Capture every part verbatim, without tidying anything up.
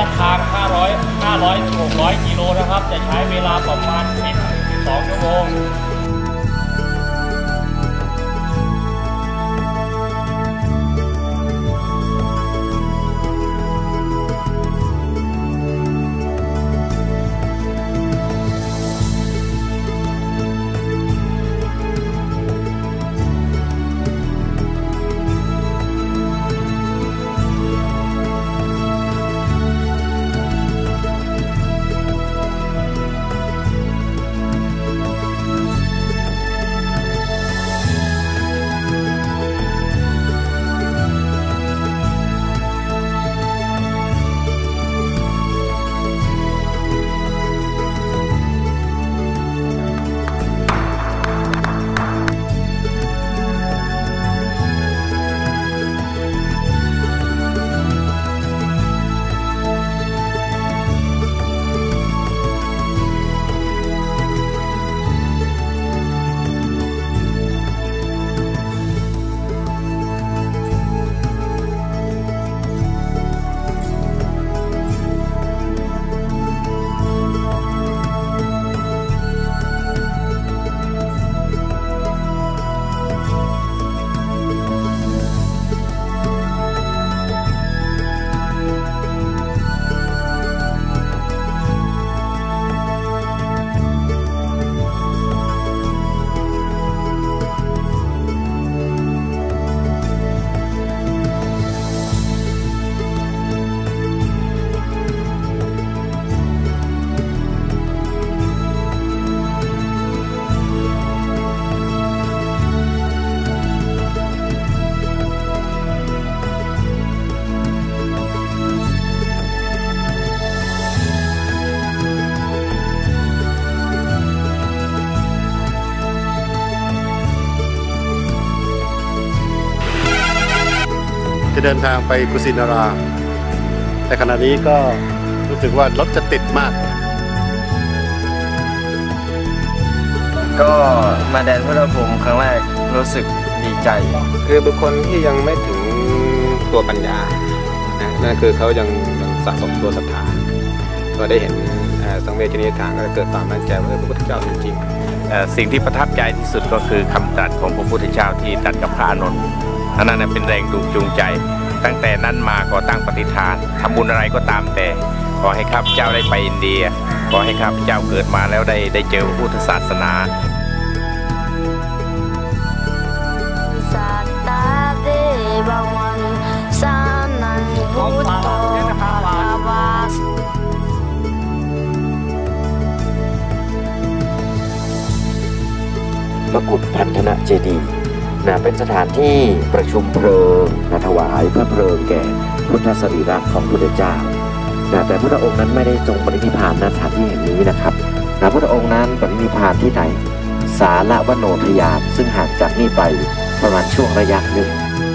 ะทางห้าร้อย ห้าร้อย หกร้อยกิโลนะครับจะใช้เวลาประมาณสิบ สิบสองชั่วโมงจะเดินทางไปกุสินาราแต่ขณะนี้ก็รู้สึกว่ารถจะติดมากก็มาแดนพุทธภูมิครั้งแรกรู้สึกดีใจคือบุคคลที่ยังไม่ถึงตัวปัญญานะนั่นคือเขายังยังสะสมตัวศรัทธาก็ได้เห็นสังเวชนียฐานก็เกิดความมั่นใจว่าพระพุทธเจ้าจริงๆสิ่งที่ประทับใจที่สุดก็คือคำตรัสของพระพุทธเจ้าที่ตรัสกับพระอานนท์อันนั้นเป็นแรงจูงใจตั้งแต่นั้นมาก็ตั้งปฏิฐานทำบุญอะไรก็ตามแต่ขอให้ข้าพเจ้าได้ไปอินเดียขอให้ข้าพเจ้าเกิดมาแล้วได้ได้เจอพระพุทธศาสนามกุฏพันธนะเจดีย์นะเป็นสถานที่ประชุมเพลิงนะถวายพระเพลิงแก่พุทธสรีระของพระพุทธเจ้านะแต่พระองค์นั้นไม่ได้ทรงปรินิพพานณสถานที่แห่งนี้นะครับนะพระองค์นั้นปรินิพพานที่ไหนสาละวโนทยานซึ่งห่างจากนี่ไปประมาณช่วงระยะหนึ่ง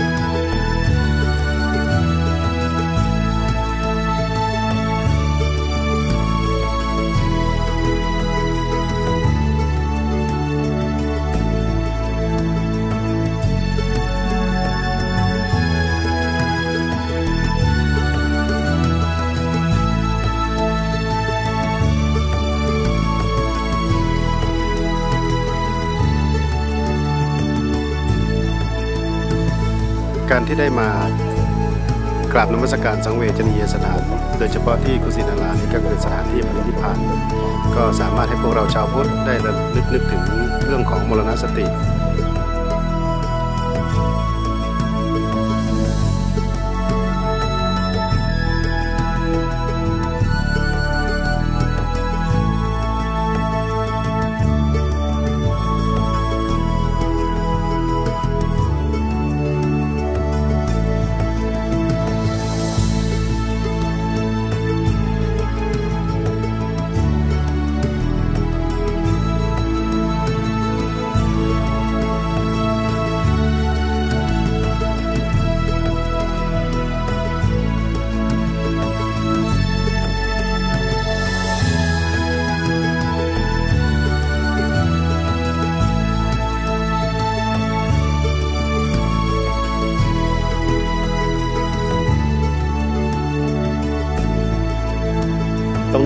การที่ได้มากราบนมัสการสังเวชนียสถานโดยเฉพาะที่กุสินารานี่ก็คือสถานที่ปรินิพพานก็สามารถให้พวกเราชาวพุทธได้ระลึกนึกถึงเรื่องของมรณสติ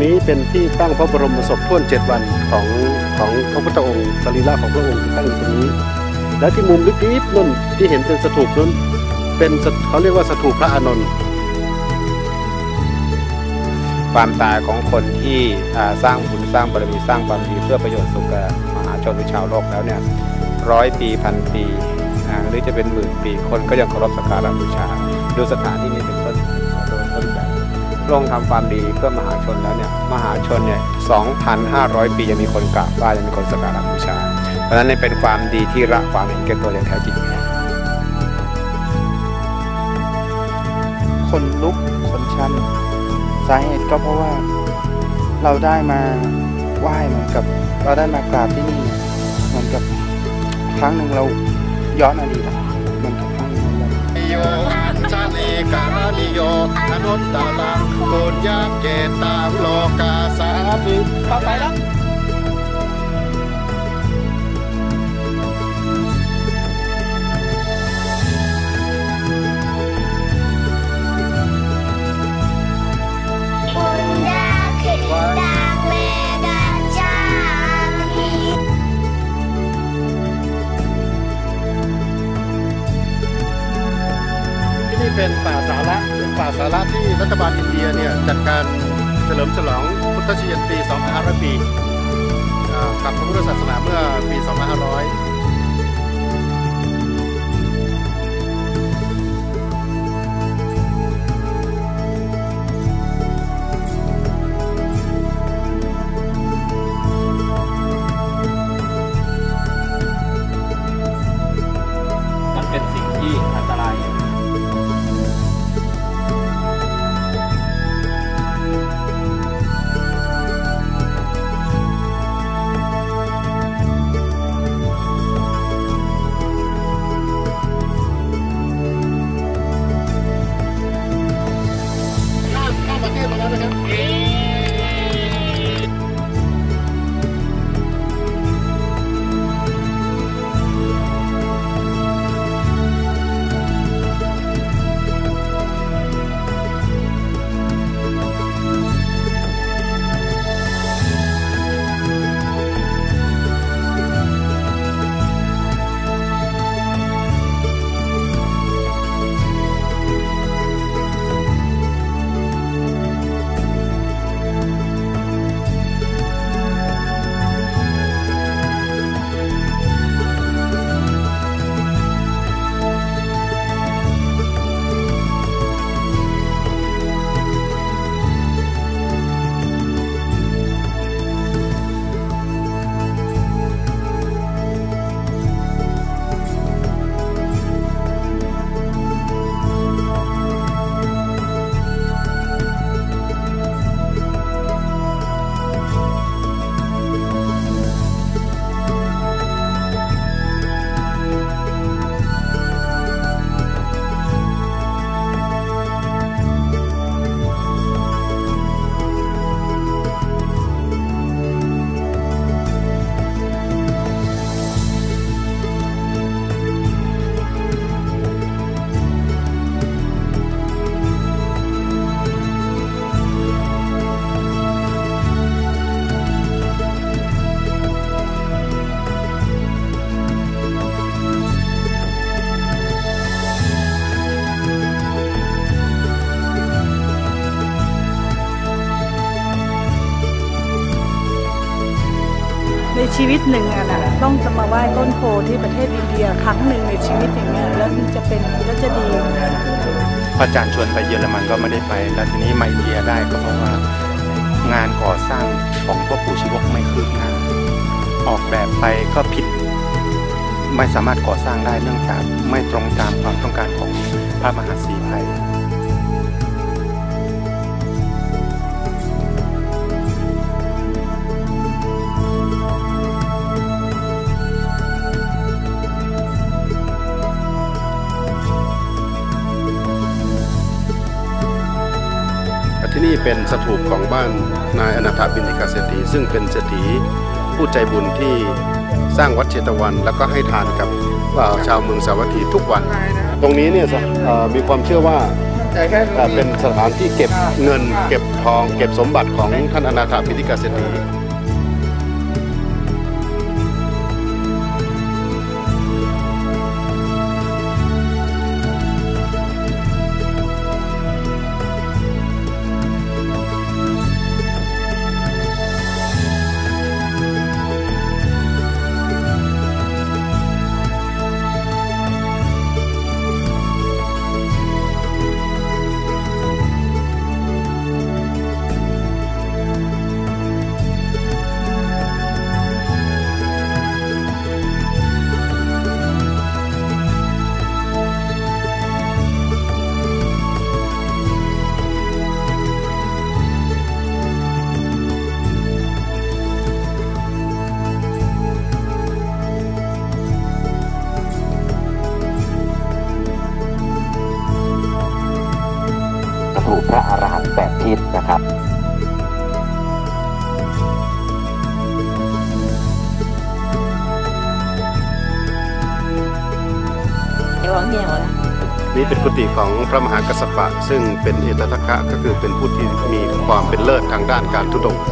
นี้เป็นที่ตั้งพระบรมศพท่วนเจ็ดวันของของพระพุทธองค์สรีระของพระองค์ที่ตั้งอยู่ตรงนี้และที่มุมลึกๆนั่นที่เห็นเป็นสถูปนั้นเป็นเขาเรียกว่าสถูปพระอานนท์ความตายของคนที่สร้างบุญสร้างบารมีสร้างความดีเพื่อประโยชน์สุขแก่มหาชนหรือชาวโลกแล้วเนี่ยร้อยปีพันปีหรือจะเป็นหมื่นปีคนก็ยังเคารพสักการะบูชาดูสถานที่นี้เป็นต้นต้นแบบพระองค์ทำความดีเพื่อมหาชนแล้วเนี่ยมหาชนเนี่ย สองพันห้าร้อย ปียังมีคนกราบไหว้ยังมีคนสักการะบูชาเพราะฉะนั้นนี่เป็นความดีที่ละความเห็นแก่ตัวอย่างแท้จริงคนลุกคนชันสาเหตุก็เพราะว่าเราได้มาไหว้เหมือนกับเราได้มากราบที่นี่เหมือนกับครั้งหนึ่งเราย้อนอดีตเหมือนกับครั้งหนึ่งเราโยชาลีการนิโยอนุตตะลังโกญญาเกตามโลกาสามิเข้าไปแล้วเป็นป่าสาระเป็นป่าสาระที่รัฐบาลอินเดียเนี่ยจัดการเฉลิมฉลองพุทธชยันตี สองพันห้าร้อย ปีกับพระพุทธศาสนาเมื่อปี สองพันห้าร้อยมันเป็นสิ่งที่อันตรายในชีวิตหนึ่งอะนะต้องจะมาไหว้ต้นโพที่ประเทศอินเดียครั้งหนึ่งในชีวิตอย่างเงี้ยแล้วมันจะเป็นแล้วจะดีพระอาจารย์ชวนไปเยอรมันก็ไม่ได้ไปแล้วทีนี้มาอินเดียได้ก็เพราะว่างานก่อสร้างของพ่อปู่ชีวกไม่คืบหน้าออกแบบไปก็ผิดไม่สามารถก่อสร้างได้เนื่องจากไม่ตรงตามความต้องการของพระมหาสีไพรที่นี่เป็นสถูปของบ้านนายอนาถบิณฑิกเศรษฐีซึ่งเป็นเศรษฐีผู้ใจบุญที่สร้างวัดเชตวันแล้วก็ให้ทานกับชาวเมืองสาวัตถีทุกวันตรงนี้เนี่ยมีความเชื่อว่าอ่าเป็นสถานที่เก็บเงินเก็บทองเก็บสมบัติของท่านอนาถปิฎกเศรษฐีถูกพระอรหันต์แปดทิศนะครับนี่เป็นกุฏิของพระมหากัสสปะซึ่งเป็นเอตทัคคะก็คือเป็นผู้ที่มีความเป็นเลิศทางด้านการทุดงค์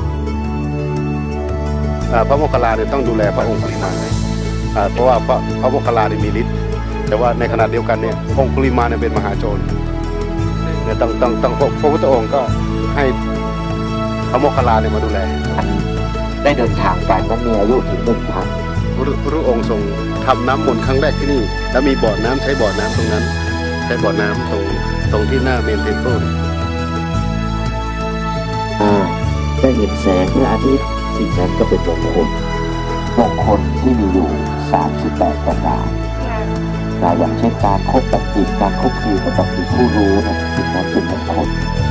พระโมคคัลลาเนี่ยต้องดูแลพระองค์ปริมาณเพราะว่าพระพระโมคคัลลาเนี่ยมีฤทธิ์แต่ว่าในขณะเดียวกันเนี่ยองค์ปริมาณเนี่ยเป็นมหาโจรเนี่ยต้องต้องต้องพระพุทธองค์ก็ให้พระโมคคัลลาเนี่ยมาดูแลได้เดินทางไปมันมีอายุถึงหนึ่งพันพระองค์ทรงทำน้ำมนต์ครั้งแรกที่นี่แล้วมีบ่อน้ำใช้บ่อน้ำตรงนั้นใช้บ่อน้ำตรงตรงที่หน้าเมนเทมเพิลได้เห็นแสงพระอาทิตย์สิ่งนั้นก็เป็นมงคลมงคลที่มีอยู่สามสิบแปดประการนะอย่างเช่นการคบกับจิตการคบคือกับจิตผู้รู้นะสิ่งนั้นเป็นมงคล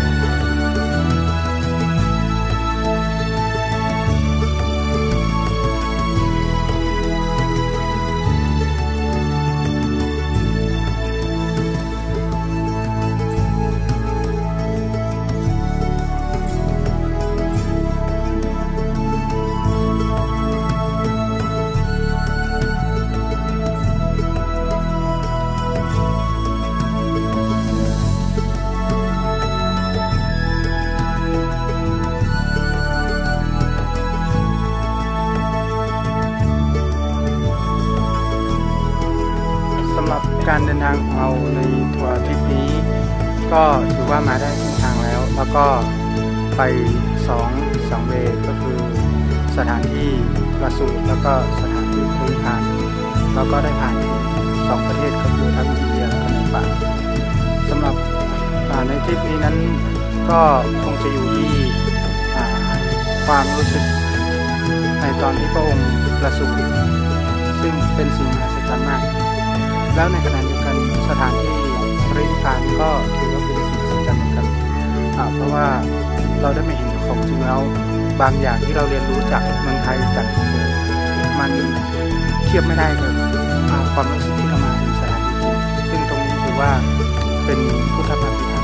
การเดินทางของเราในทัวร์ทริปนี้ก็ถือว่ามาได้ครึ่งทางแล้วแล้วก็ไปสองสังเวชก็คือสถานที่ประสูติแล้วก็สถานที่ปรินิพพานแล้วก็ได้ผ่านสองประเทศก็คือทั้งอินเดียและเนปาลสำหรับในทริปนี้นั้นก็คงจะอยู่ที่ความรู้สึกในตอนที่พระองค์ประสูติซึ่งเป็นสิ่งมหัศจรรย์มากแล้วในขณะเดียวกันสถานที่ปรินิพพานก็ถือว่าเป็นสิ่งมหัศจรรย์เหมือนกันเพราะว่าเราได้มาเห็นของจริงแล้วบางอย่างที่เราเรียนรู้จากเมืองไทยจากมันเทียบไม่ได้กับความรู้สึกที่เรามาในสถานที่ซึ่งตรงนี้ถือว่าเป็นพุทธปฏิภาณ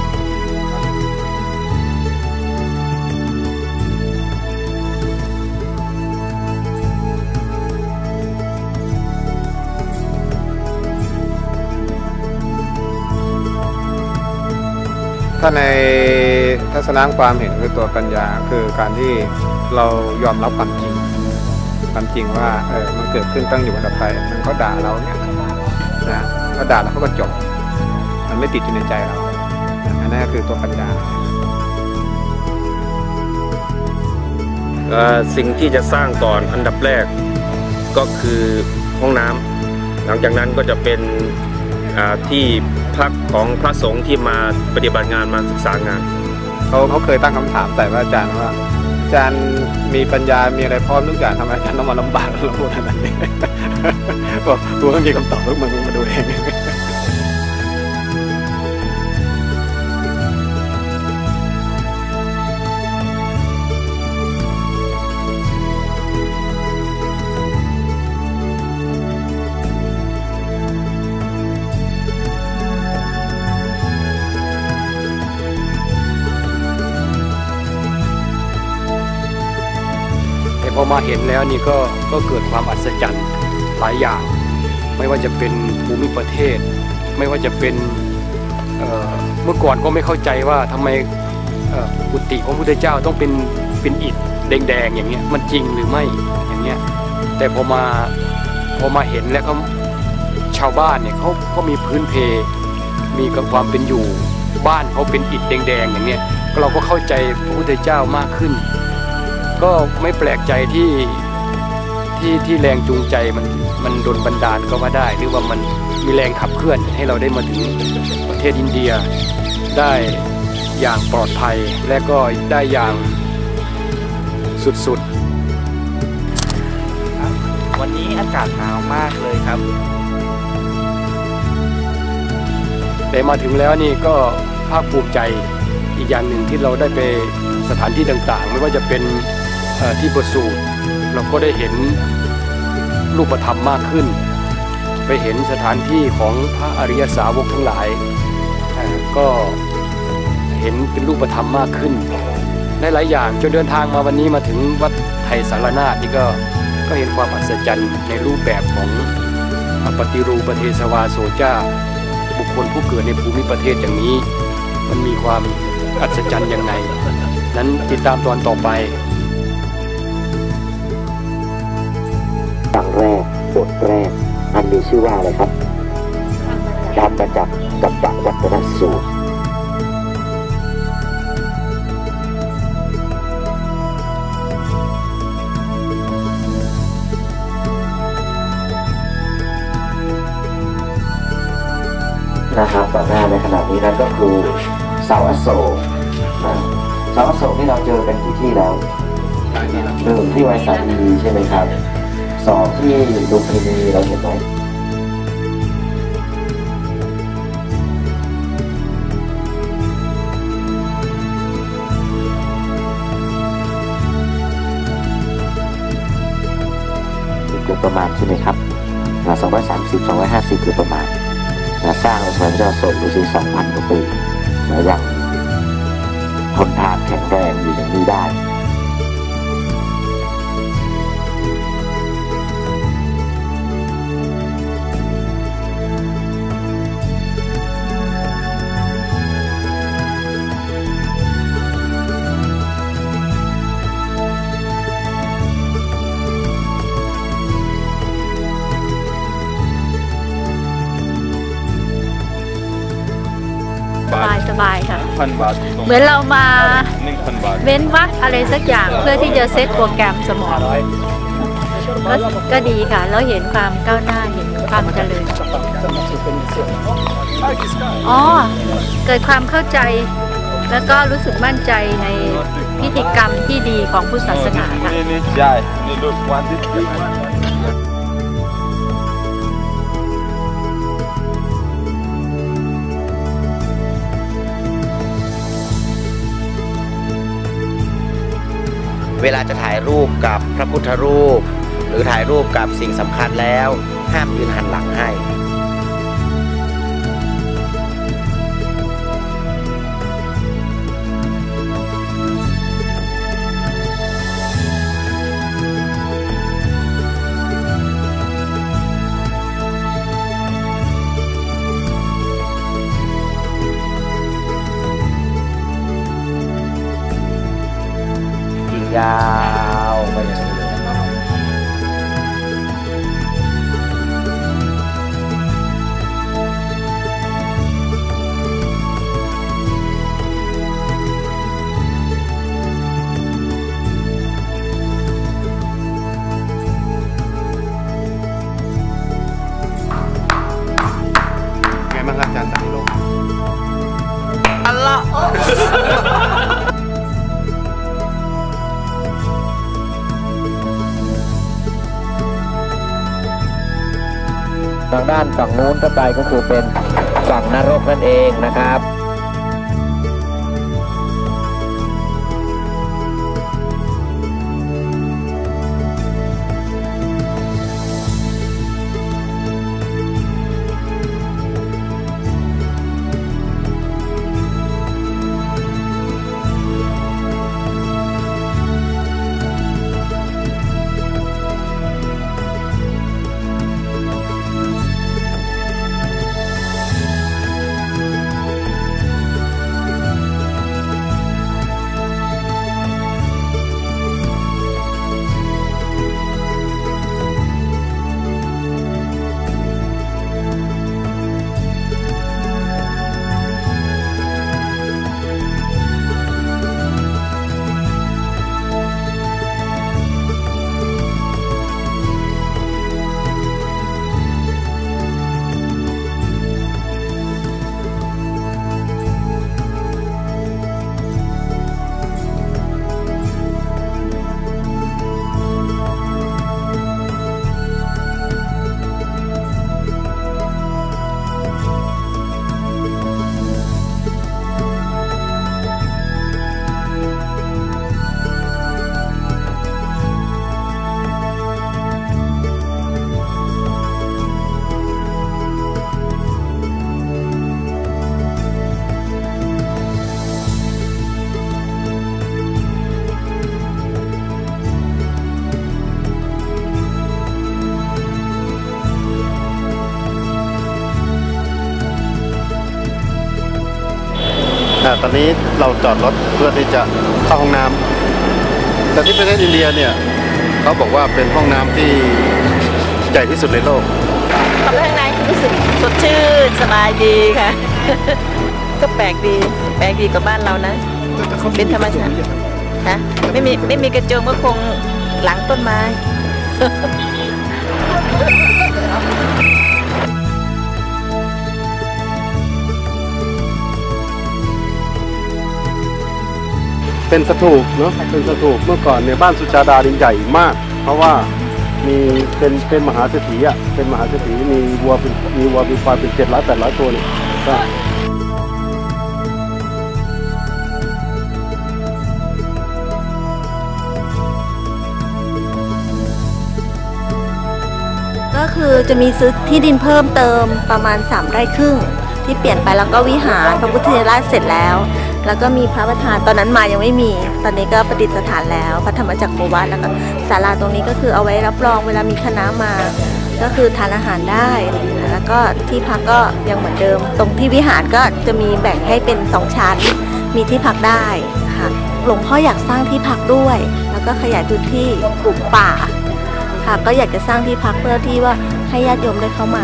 ถ้าในทัศนะความเห็นคือตัวปัญญาคือการที่เรายอมรับความจริงความจริงว่าเออมันเกิดขึ้นตั้งอยู่บนภัยมันก็ด่าเราเนี่ยนะก็ด่าแล้วเขาก็จบมันไม่ติดอยู่ในใจเราอันนั้นคือตัวปัญญาสิ่งที่จะสร้างก่อนอันดับแรกก็คือห้องน้ำหลังจากนั้นก็จะเป็นที่พักของพระสงฆ์ที่มาปฏิบัติงานมาศึกษางานเขาเขาเคยตั้งคำถามแต่ว่าอาจารย์ว่าอาจารย์มีปัญญามีอะไรพร้อมทุกอย่างทำไมอาจารย์ต้องมาลำบากเราพูดขนาดนี้บอกกูไม่มีคำตอบมึงมึงมาดูเองพอมาเห็นแล้วนี่ก็ก็เกิดความอัศจรรย์หลายอย่างไม่ว่าจะเป็นภูมิประเทศไม่ว่าจะเป็นเอ่อเมื่อก่อนก็ไม่เข้าใจว่าทำไมเอ่อกุฏิของพระพุทธเจ้าต้องเป็นเป็นอิฐแดงๆอย่างเงี้ยมันจริงหรือไม่อย่างเงี้ยแต่พอมาพอมาเห็นแล้วเขาชาวบ้านเนี่ยเขาเขามีพื้นเพมีกับความเป็นอยู่บ้านเขาเป็นอิฐแดงๆอย่างเงี้ยเราก็เข้าใจพระพุทธเจ้ามากขึ้นก็ไม่แปลกใจที่ที่ที่แรงจูงใจมันมันดลบันดาลก็ว่าได้หรือว่ามันมีแรงขับเคลื่อนให้เราได้มาถึงประเทศอินเดียได้อย่างปลอดภัยและก็ได้อย่างสุดๆวันนี้อากาศหนาวมากเลยครับแต่มาถึงแล้วนี่ก็ภาคภูมิใจอีกอย่างหนึ่งที่เราได้ไปสถานที่ต่างๆไม่ว่าจะเป็นที่ประสูติเราก็ได้เห็นรูปธรรมมากขึ้นไปเห็นสถานที่ของพระอริยสาวกทั้งหลายก็เห็นเป็นรูปธรรมมากขึ้นได้หลายอย่างจนเดินทางมาวันนี้มาถึงวัดไทยสารนาถนี่ก็ก็เห็นความอัศจรรย์ในรูปแบบของปฏิรูปเทศวาโสจ้าบุคคลผู้เกิดในภูมิประเทศอย่างนี้มันมีความอัศจรรย์ยังไงนั้นติดตามตอนต่อไปครั้งแรกบทแรกอันมีชื่อว่าอะไรครับธรรมจักรกัปปวัตนสูตรนะครับต่อหน้าในขณะนี้นั่นก็คือเสาอโศกเสาอโศกที่เราเจอกันกี่ที่แล้วหนึ่งที่ไวสาลีใช่ไหมครับสองที่ลุมพินีเราเห็นไหมเกือบประมาณใช่ไหมครับสองร้อยสามสิบ สองร้อยห้าสิบคือประมาณสร้างในสมัยพระเจ้าโศกดูสิสองพันกว่าปีและยังทนทานแข็งแรงอยู่อย่างนี้ได้สบายสบายค่ะเหมือนเรามาเว้นวักอะไรสักอย่างเพื่อที่จะเซตโปรแกรมสมองก็ก็ดีค่ะแล้วเห็นความก้าวหน้าเห็นความเจริญอ๋อเกิดความเข้าใจแล้วก็รู้สึกมั่นใจในพิธีกรรมที่ดีของพุทธศาสนาค่ะเวลาจะถ่ายรูปกับพระพุทธรูปหรือถ่ายรูปกับสิ่งสำคัญแล้วห้ามยืนหันหลังให้ยาวไปอย่างนี้เลยไงบ้างครับอาจารย์ตันนิโลกอัลลอฮ์ทางด้านฝั่งนู้นก็ไปก็คือเป็นฝั่งนรกนั่นเองนะครับอนนี้เราจอดรถเพื่อที่จะเข้าห้องน้ำแต่ที่ประเทศอินเดียเนี่ยเขาบอกว่าเป็นห้องน้ำที่ใหญ่ที่สุดในโลกเข้าไปข้างในรู้สึกสดชื่นสบายดีค่ะ ก็แปลกดีแปลกดีกว่าบ้านเรานะเป็นธรรมชาติฮะไม่มีไม่มีกระจกก็คงหลังต้นไม้เป็นสถูปเนาะเป็นสถูปเมื่อก่อนเนี่ยบ้านสุชาดาดินใหญ่มากเพราะว่ามีเป็นเป็นมหาเศรษฐีอ่ะเป็นมหาเศรษฐีมีวัวเป็นมีวัวมีควายเป็นเจ็ดร้อยแปดร้อยตัวเนี่ยก็ก็คือจะมีซื้อที่ดินเพิ่มเติมประมาณสามไร่ครึ่งที่เปลี่ยนไปแล้วก็วิหารพระพุทธชินราชเสร็จแล้วแล้วก็มีพระประธานตอนนั้นมายังไม่มีตอนนี้ก็ประดิษฐานแล้วพระธรรมจักรโกวาทแล้วก็ศาลาตรงนี้ก็คือเอาไว้รับรองเวลามีคณะมาก็คือทานอาหารได้แล้วก็ที่พักก็ยังเหมือนเดิมตรงที่วิหารก็จะมีแบ่งให้เป็นสองชั้นมีที่พักได้ค่ะหลวงพ่ออยากสร้างที่พักด้วยแล้วก็ขยายพื้นที่ปลูกป่าค่ะก็อยากจะสร้างที่พักเพื่อที่ว่าให้ญาติโยมได้เข้ามา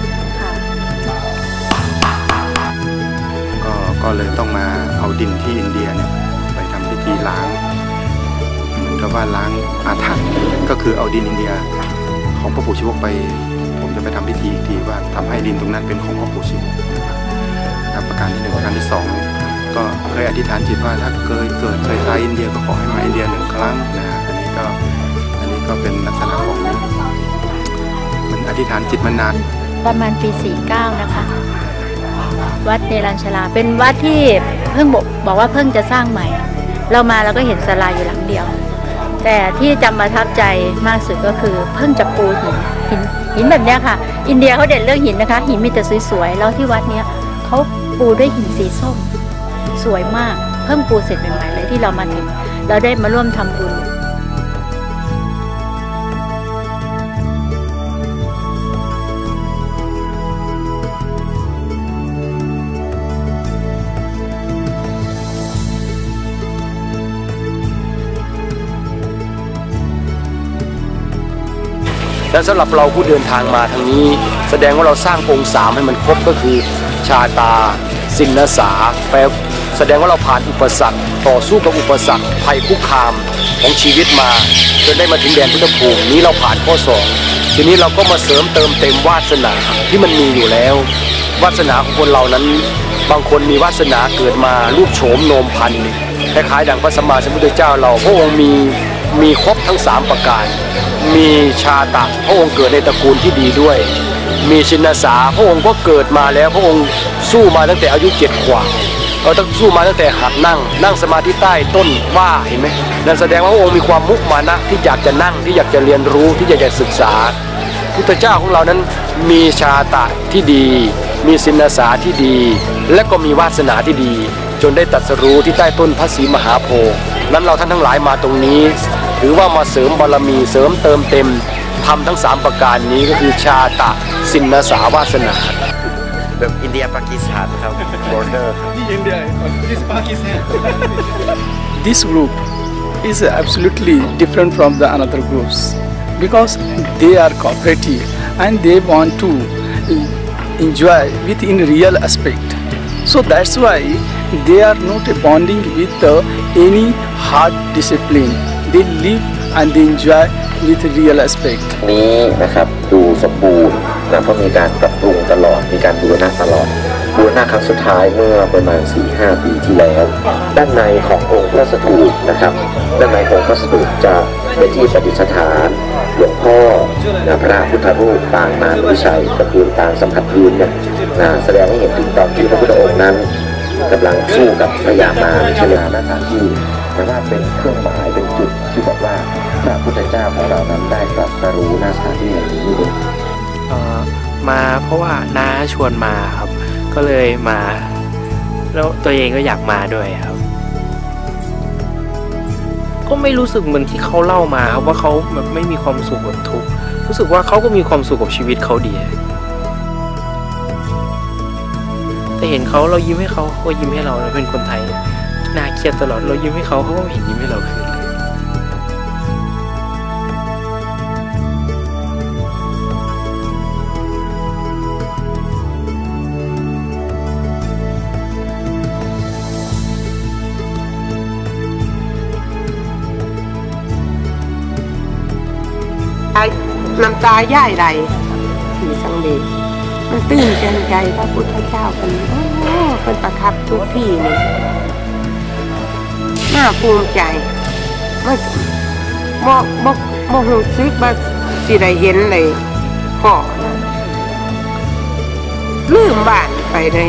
ก็ก็เลยต้องมาเอาดินที่อินเดียเนี่ยไปทำพิธีล้างเหมือนกับว่าล้างอาถรรพ์ก็คือเอาดินอินเดียของพระปู่ชีวกไปผมจะไปทำพิธีอีกทีว่าทำให้ดินตรงนั้นเป็นของพระปู่ชีวกนะครับประการที่หนึ่งประการที่สองก็เคยอธิษฐานจิตว่าถ้าเคยเกิดเคยตายอินเดียก็ขอให้มาอินเดียหนึ่งครั้งนะอันนี้ก็อันนี้ก็เป็นลักษณะของมันอธิษฐานจิตมานานประมาณปีสี่สิบเก้านะคะวัดเนรัญชลาเป็นวัดที่เพิ่งบอกบอกว่าเพิ่งจะสร้างใหม่เรามาเราก็เห็นศาลาอยู่หลังเดียวแต่ที่จำประทับใจมากสุดก็คือเพิ่งจะปูหินหินหินแบบนี้ค่ะอินเดียเขาเด่นเรื่องหินนะคะหินมีแต่สวยๆแล้วที่วัดเนี้ยเขาปูด้วยหินสีส้มสวยมากเพิ่งปูเสร็จใหม่ๆเลยที่เรามาถึงเราได้มาร่วมทำบุญและสำหรับเราผู้เดินทางมาทางนี้แสดงว่าเราสร้างองค์สามให้มันครบก็คือชาตาสินนสาแปลแสดงว่าเราผ่านอุปสรรคต่อสู้กับอุปสรรคภัยคุกคามของชีวิตมาจนได้มาถึงแดนพุทธภูมินี้เราผ่านข้อสองทีนี้เราก็มาเสริมเติมเต็มวาสนาที่มันมีอยู่แล้ววาสนาของคนเรานั้นบางคนมีวาสนาเกิดมารูปโฉมโนมพันธุ์คล้ายๆดังพระสัมมาสัมพุทธเจ้าเราพระองค์มีมีครบทั้งสามประการมีชาตะพระองค์เกิดในตระกูลที่ดีด้วยมีชินสาพระองค์ก็เกิดมาแล้วพระองค์สู้มาตั้งแต่อายุเจ็ดขวบเราต้องสู้มาตั้งแต่หัดนั่งนั่งสมาธิใต้ต้นว่าเห็นไหมนั่นแสดงว่าพระองค์มีความมุมานะที่อยากจะนั่งที่อยากจะเรียนรู้ที่อยากจะศึกษาพุทธเจ้าของเรานั้นมีชาตะที่ดีมีชินสาที่ดีและก็มีวาสนาที่ดีจนได้ตรัสรู้ที่ใต้ต้นพระศรีมหาโพธิ์นั้นเราท่านทั้งหลายมาตรงนี้ถือว่ามาเสริมบารมีเสริมเติมเต็มทำทั้งสามประการนี้ก็คือชาตะสินนสาวาสนาแบบอินเดียปากีสถานครับ border อินเดีย this Pakistan this group is absolutely different from the another groups because they are cooperative and they want to enjoy within real aspect so that's why they are not bonding with uh, any hard discipline they live and they enjoy with real aspect นี้นะครับดูสมบูรณ์นะเพราะมีการปรับปรุงตลอดมีการบูรณะตลอดบูรณะครั้งสุดท้ายเมื่อประมาณ สี่ห้า ปีที่แล้วด้านในขององค์พระสถูปนะครับด้านในของพระสถูปจะเป็นที่ประดิษฐานหลวงพ่อนะพระพุทธรูปปางมารวิชัยก็คือปางสัมผัสพื้นเนี่ยนะแสดงให้เห็นถึงตอนที่พระพุทธองค์นั้นกำลังสู้กับพญามารใช่ไหมหน้าตาที่แต่ว่าเป็นเครื่องหมายเป็นจุดที่บอกว่าพระพุทธเจ้าของเรานั้นได้ตรัสรู้หน้าสถานที่แห่งนี้เองเอ่อมาเพราะว่าน้าชวนมาครับก็เลยมาแล้วตัวเองก็อยากมาด้วยครับก็ไม่รู้สึกเหมือนที่เขาเล่ามาครับว่าเขาแบบไม่มีความสุขแบบทุกข์รู้สึกว่าเขาก็มีความสุขกับชีวิตเขาดีแแต่เห็นเขาเรายิ้มให้เขาเขายิ้มให้เราเราเป็นคนไทยน่าเครียดตลอดเรายิ้มให้เขาเขาก็ไม่เห็นยิ้มให้เราคืนเลยน้ำตาย่ายไหลสีสังเวชมันตื้นใจใจพระพุทธเจ้าเป็นโอ้เป็นประทับทุกที่นี่น่าภูมิใจว่าบ่บ่บ่รู้สึกว่าสิได้เห็นเลยพ่อนะลืมบ้านไปเลย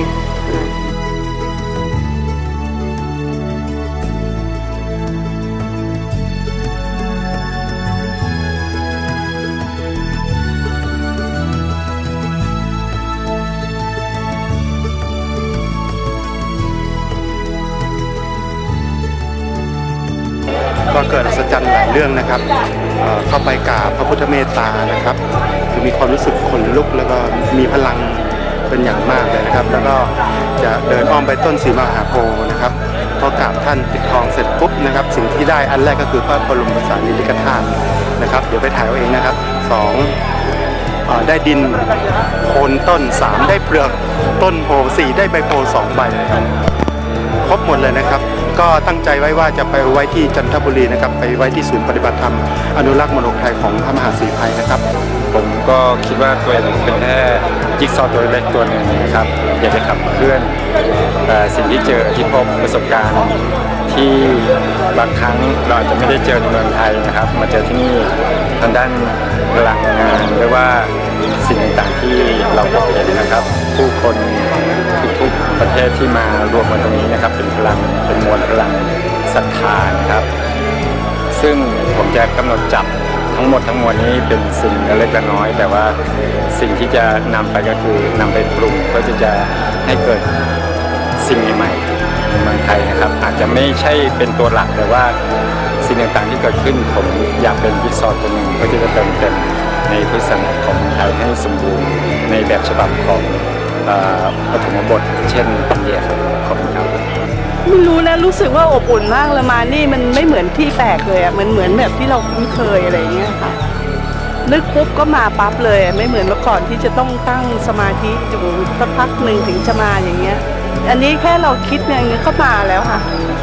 ก็เกิดอัศจรรย์หลายเรื่องนะครับเอ่อเข้าไปกราบพระพุทธเมตตานะครับคือมีความรู้สึกขนลุกแล้วก็มีพลังเป็นอย่างมากเลยนะครับแล้วก็จะเดินอ้อมไปต้นศรีมหาโพธิ์นะครับพอกราบท่านปิดทองเสร็จปุ๊บนะครับสิ่งที่ได้อันแรกก็คือพระบรมสารีริกธาตุนะครับเดี๋ยวไปถ่ายเอาเองนะครับสองเอ่อได้ดินโคนต้นสามได้เปลือกต้นโพสี่ได้ใบโพสองใบนะครับครบหมดเลยนะครับก็ตั้งใจไว้ว่าจะไปไว้ที่จันทบุรีนะครับไปไว้ที่ศูนย์ปฏิบัติธรรมอนุรักษ์มรดกไทยของพระมหาศรีไพรนะครับผมก็คิดว่าตัวเองเป็นแค่จิ๊กซอว์ตัวเล็กตัวหนึ่งนะครับอยากจะขับเคลื่อนสิ่งที่เจอที่พบประสบการณ์ที่บางครั้งเราอาจจะไม่ได้เจอในเมืองไทยนะครับมาเจอที่นี่ทางด้านพลังงานหรือว่าสิ่งต่างๆที่เราพบเห็นนะครับผู้คนทุกๆประเทศที่มารวมกันตรงนี้นะครับเป็นพลังเป็นมวลพลังศรัทธานะครับซึ่งผมจะกำหนดจับทั้งหมดทั้งมวลนี้เป็นสิ่งเล็กๆน้อยแต่ว่าสิ่งที่จะนำไปก็คือนำไปปรุงเพื่อที่จะให้เกิดสิ่งใหม่ๆในเมืองไทยนะครับอาจจะไม่ใช่เป็นตัวหลักแต่ว่าสิ่งต่างๆที่เกิดขึ้นผมอยากเป็นจิ๊กซอว์ตัวหนึ่งเพื่อที่จะเติมเต็มในพุทธศาสนาของไทยให้สมบูรณ์ในแบบฉบับของปฐมบทเช่นอินเดียครับขอบคุณครับไม่รู้นะรู้สึกว่าอบอุ่นมากเลยมานี่มันไม่เหมือนที่แปลกเลยอ่ะมันเหมือนแบบที่เราคุ้นเคยอะไรอย่างเงี้ยค่ะนึกปุ๊บก็มาปั๊บเลยไม่เหมือนเมื่อก่อนที่จะต้องตั้งสมาธิอยู่สักพักหนึ่งถึงจะมาอย่างเงี้ยอันนี้แค่เราคิดอย่างเงี้ยก็มาแล้วค่ะ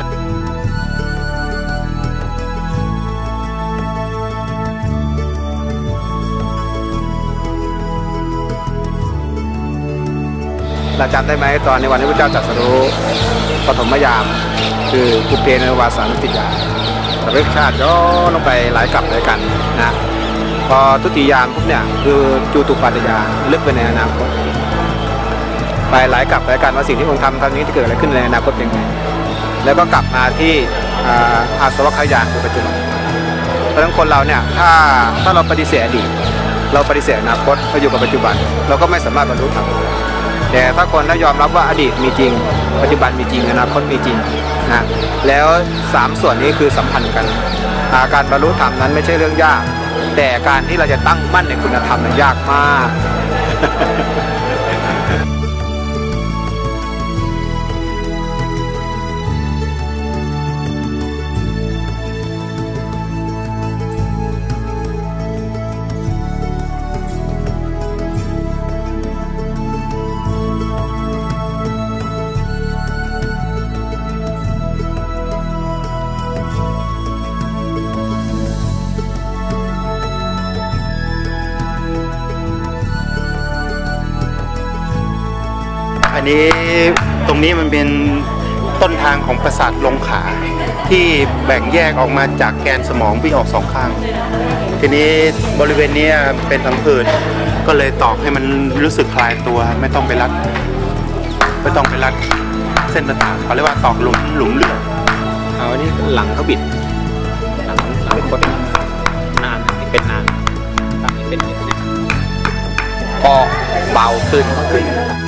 เราจำได้ไหมตอนในวันที่พระเจ้าตรัสรู้ปฐมยามคือปุเพนวาสานุสติญาณระลึกชาติย้อนลงไปหลายกลับหลายกันนะพอทุติยามปุ๊บเนี่ยคือจูตุปัฏฐญาณลึกไปในอนาคตไปหลายกลับหลายกันว่าสิ่งที่ผมทำครั้งนี้จะเกิดอะไรขึ้นในอนาคตเป็นไงแล้วก็กลับมาที่อาสวัคคยานคือปัจจุบันเพราะฉะนั้นคนเราเนี่ยถ้าถ้าเราปฏิเสธอดีตเราปฏิเสธอนาคตเราอยู่กับปัจจุบันเราก็ไม่สามารถบรรลุธรรมแต่ถ้าคนถ้ายอมรับว่าอดีตมีจริงปัจจุบันมีจริงอนาคตมีจริงนะแล้วสามส่วนนี้คือสัมพันธ์กันการบรรลุธรรมนั้นไม่ใช่เรื่องยากแต่การที่เราจะตั้งมั่นในคุณธรรมนั้นยากมากอันนี้ตรงนี้มันเป็นต้นทางของประสาทลงขาที่แบ่งแยกออกมาจากแกนสมองวิ่งออกสองข้างทีนี้บริเวณนี้เป็นพังผืดก็เลยตอกให้มันรู้สึกคลายตัวไม่ต้องไปรัดไม่ต้องไปรัดเส้นประสาทเขาเรียกว่าตอกหลุมหลุมเลือดเอาอันนี้หลังเขาบิดหลังหลังกดนานเป็นนานตามนี้เป็นอย่างนี้ก็เบาขึ้นขึ้น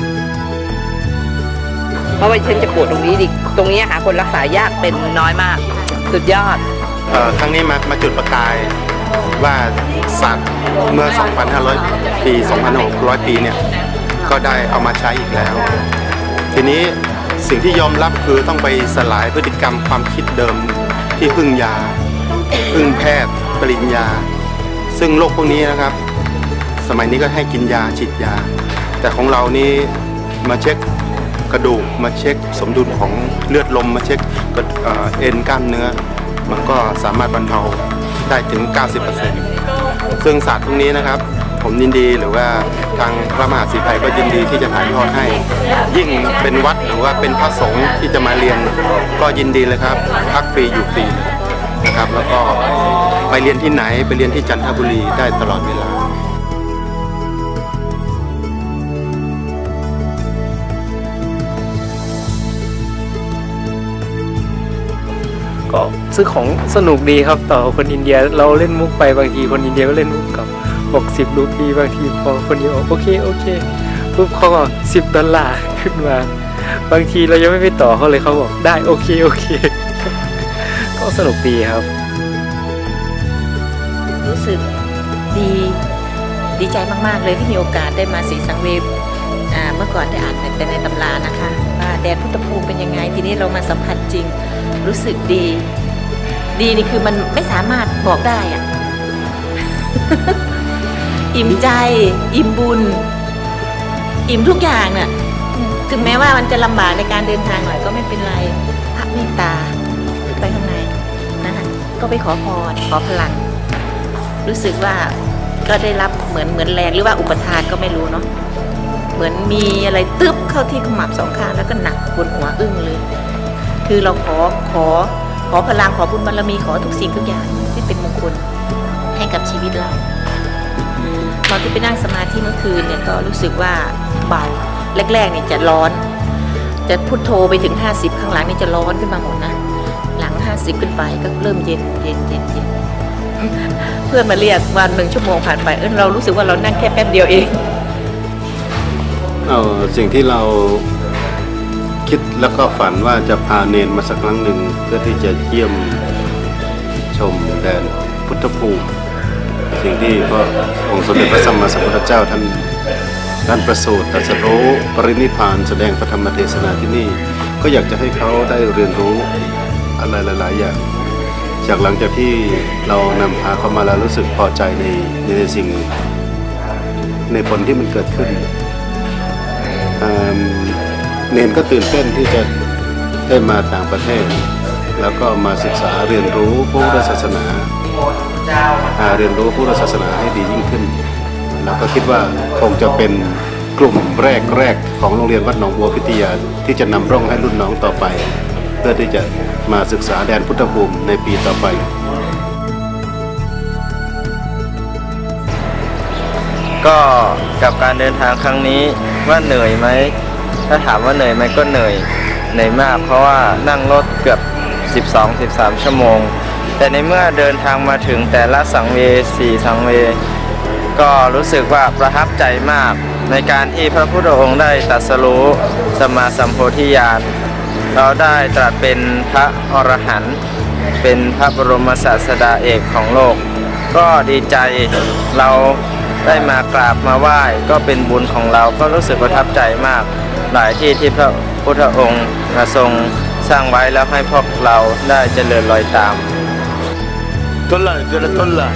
เพราะว่าฉันจะปวดตรงนี้ดิตรงนี้หาคนรักษายากเป็นน้อยมากสุดยอดเอ่อครั้งนี้มามาจุดประกายว่าศาสตร์เมื่อ สองพันห้าร้อย ปี สองพันหกร้อย ปีเนี่ยก็ได้เอามาใช้อีกแล้วทีนี้สิ่งที่ยอมรับคือต้องไปสลายพฤติกรรมความคิดเดิมที่พึ่งยาพึ่งแพทย์ปริญญาซึ่งโรคพวกนี้นะครับ สมัยนี้ก็ให้กินยาฉีดยาแต่ของเรานี่มาเช็คกระดูกมาเช็คสมดุลของเลือดลมมาเช็คเอ็นกล้ามเนื้อมันก็สามารถบรรเทาได้ถึง เก้าสิบเปอร์เซ็นต์ ซึ่งศาสตร์พวกนี้นะครับผมยินดีหรือว่าทางพระมหาศรีไพรก็ยินดีที่จะถ่ายทอดให้ยิ่งเป็นวัดหรือว่าเป็นพระสงฆ์ที่จะมาเรียนก็ยินดีเลยครับพักฟรีอยู่ฟรีนะครับแล้วก็ไปเรียนที่ไหนไปเรียนที่จันทบุรีได้ตลอดเวลาก็ซื้อของสนุกดีครับต่อคนอินเดียเราเล่นมุกไปบางทีคนอินเดียก็เล่นมุกกับหกสิบรูปีบางทีพอคนอินเดียบอกโอเคโอเคปุ๊บเขาก็สิบดอลลาร์ขึ้นมาบางทีเรายังไม่ไปต่อเขาเลยเขาบอกได้โอเคโอเคก็สนุกดีครับรู้สึกดีดีใจมากๆเลยที่มีโอกาสได้มาศรีสังเวชเมื่อก่อนได้อ่านแต่ในตำรานะคะว่าแดนพุทธภูมิเป็นยังไงทีนี้เรามาสัมผัสจริงรู้สึกดีดีนี่คือมันไม่สามารถบอกได้อ่ะ อิ่มใจอิ่มบุญอิ่มทุกอย่างน่ะถึงแม้ว่ามันจะลำบากในการเดินทางหน่อยก็ไม่เป็นไรพระเมตตาไปข้างในนะคะก็ไปขอพรขอพลังรู้สึกว่าก็ได้รับเหมือนเหมือนแรงหรือว่าอุปทานก็ไม่รู้เนาะเหมือนมีอะไรตึ๊บเข้าที่ขมับสองข้างแล้วก็หนักบนหัวอึ้งเลยคือเราขอขอขอพลังขอบุญบารมีขอทุกสิ่งทุกอย่างที่เป็นมงคลให้กับชีวิตเราตอนที่ไปนั่งสมาธิเมื่อคืนเนี่ยก็รู้สึกว่าเบาแรกๆเนี่ยจะร้อนจะพุทโธไปถึงห้าสิบข้างหลังนี่จะร้อนขึ้นมาหมดนะหลังห้าสิบขึ้นไปก็เริ่มเย็นเย็นเย็นเย็นเพื่อนมาเรียกวันหนึ่งชั่วโมงผ่านไปเออเรารู้สึกว่าเรานั่งแค่แป๊บเดียวเองเอาสิ่งที่เราคิดแล้วก็ฝันว่าจะพาเนนมาสักครั้งหนึ่งเพื่อที่จะเยี่ยมชมแดนพุทธภูมิสิ่งที่พระองค์สมเด็จพระสัมมาสัมพุทธเจ้าท่านท่านประสูติตรัสรู้ปรินิพพานแสดงพระธรรมเทศนาที่นี่ก็อยากจะให้เขาได้เรียนรู้อะไรหลายๆอย่างจากหลังจากที่เรานำพาเขามาแล้วรู้สึกพอใจในในสิ่งในผลที่มันเกิดขึ้นเนนก็ตื่นเต้นที่จะได้มาต่างประเทศแล้วก็มาศึกษาเรียนรู้พุทธศาสนาเรียนรู้พุทธศาสนาให้ดียิ่งขึ้นแล้วก็คิดว่าคงจะเป็นกลุ่มแรกๆของโรงเรียนวัดหนองบัวพิทยาที่จะนำร่องให้รุ่นน้องต่อไปเพื่อที่จะมาศึกษาแดนพุทธภูมิในปีต่อไปก็กับการเดินทางครั้งนี้ว่าเหนื่อยไหมถ้าถามว่าเหนื่อยไหมก็เหนื่อยเหนื่อยมากเพราะว่านั่งรถเกือบ สิบสองถึงสิบสาม ชั่วโมงแต่ในเมื่อเดินทางมาถึงแต่ละสังเวชสี่สังเวชก็รู้สึกว่าประทับใจมากในการที่พระพุทธองค์ได้ตรัสรู้สัมมาสัมโพธิญาณเราได้ตรัสเป็นพระอรหันต์เป็นพระบรมศาสดาเอกของโลกก็ดีใจเราได้มากราบมาไหว้ก็เป็นบุญของเราก็รู้สึกประทับใจมากหลายที่ที่พระพุทธองค์ทรงสร้างไว้แล้วให้พวกเราได้เจริญรอยตามต้นละต้นละต้นละ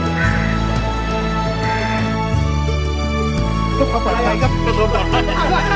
ทุกคนปลอดภัยครับทุกคนปลอดภัย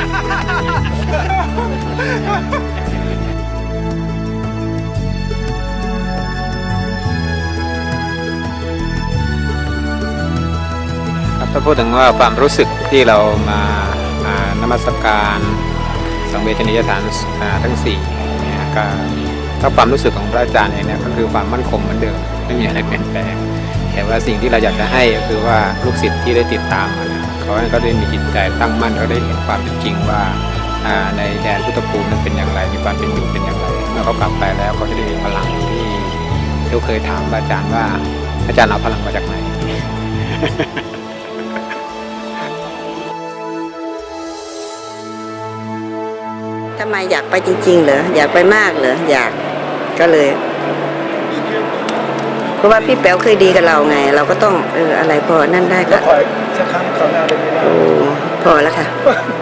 ถ้าพูดถึงว่าความรู้สึกที่เรามานมัสการสังเวชนียสถานทั้งสี่เนี่ยก็ถ้าความรู้สึกของพระอาจารย์เองเนี่ยก็คือความมั่นคงเหมือนเดิมไม่มีอะไรเปลี่ยนแปลงแต่ว่าสิ่งที่เราอยากจะให้ก็คือว่าลูกศิษย์ที่ได้ติดตามมาเนี่ยเขาก็ได้มีจิตใจตั้งมั่นเขาได้เห็นความเป็นจริงว่าในแดนพุทธภูมินั้นเป็นอย่างไรมีความเป็นอยู่เป็นอย่างไรเมื่อเขากลับไปแล้วเขาจะได้มีพลังที่เราเคยถามอาจารย์ว่าอาจารย์เอาพลังมาจากไหนทำไมอยากไปจริงๆเหรออยากไปมากเหรออยากก็เลยเพราะว่าพี่แป๋วเคยดีกับเราไงเราก็ต้องเอออะไรพอนั่นได้ก็โอ้พอแล้วค่ะ